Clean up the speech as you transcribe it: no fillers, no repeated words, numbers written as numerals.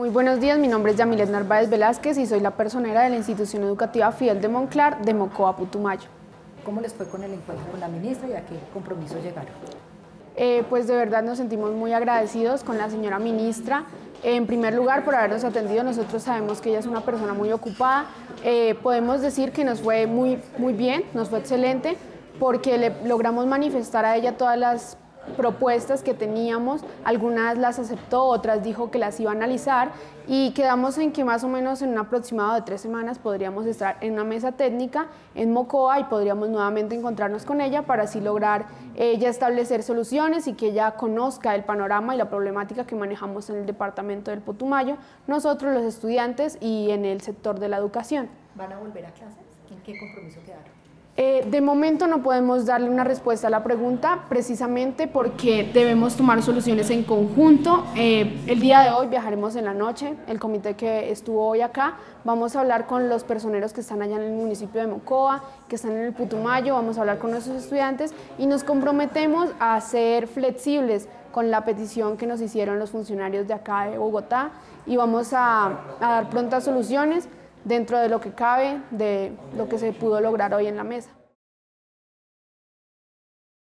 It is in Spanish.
Muy buenos días, mi nombre es Yamilet Narváez Velázquez y soy la personera de la institución educativa Fidel de Monclar de Mocoa, Putumayo. ¿Cómo les fue con el encuentro con la ministra y a qué compromiso llegaron? Pues de verdad nos sentimos muy agradecidos con la señora ministra. En primer lugar, por habernos atendido. Nosotros sabemos que ella es una persona muy ocupada. Podemos decir que nos fue muy bien, nos fue excelente, porque le logramos manifestar a ella todas las propuestas que teníamos, algunas las aceptó, otras dijo que las iba a analizar y quedamos en que más o menos en un aproximado de 3 semanas podríamos estar en una mesa técnica en Mocoa y podríamos nuevamente encontrarnos con ella para así lograr ella establecer soluciones y que ella conozca el panorama y la problemática que manejamos en el departamento del Putumayo, nosotros los estudiantes y en el sector de la educación. ¿Van a volver a clases? ¿En qué compromiso quedaron? De momento no podemos darle una respuesta a la pregunta precisamente porque debemos tomar soluciones en conjunto. El día de hoy viajaremos en la noche, el comité que estuvo hoy acá, vamos a hablar con los personeros que están allá en el municipio de Mocoa, que están en el Putumayo, vamos a hablar con nuestros estudiantes y nos comprometemos a ser flexibles con la petición que nos hicieron los funcionarios de acá de Bogotá y vamos a dar prontas soluciones dentro de lo que cabe, de lo que se pudo lograr hoy en la mesa.